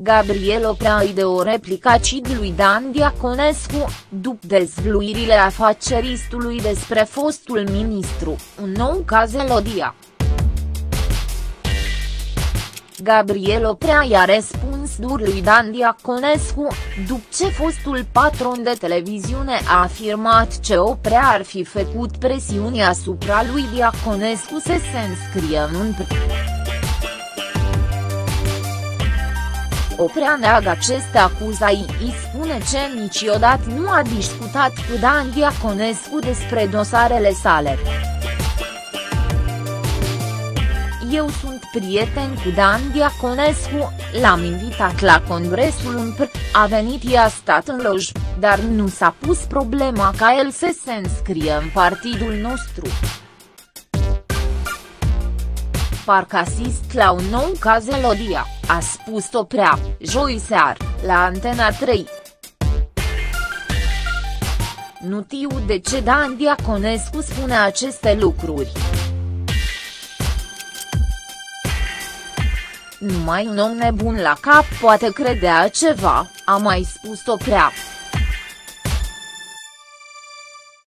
Gabriel Oprea îi dă o replică lui Dan Diaconescu, după dezvăluirile afaceristului despre fostul ministru, un nou caz Elodia. Gabriel Oprea i-a răspuns dur lui Dan Diaconescu, după ce fostul patron de televiziune a afirmat că Oprea ar fi făcut presiuni asupra lui Diaconescu să se înscrie în Oprea neagă aceste acuzații, spune că niciodată nu a discutat cu Dan Diaconescu despre dosarele sale. Eu sunt prieten cu Dan Diaconescu, l-am invitat la congresul UMPR, a venit i-a stat în loj, dar nu s-a pus problema ca el să se înscrie în partidul nostru. Parcă asist la un nou caz Elodia, a spus Oprea, joi seară, la Antena 3. Nu știu de ce Dan Diaconescu spune aceste lucruri. Numai un om nebun la cap poate credea ceva, a mai spus Oprea.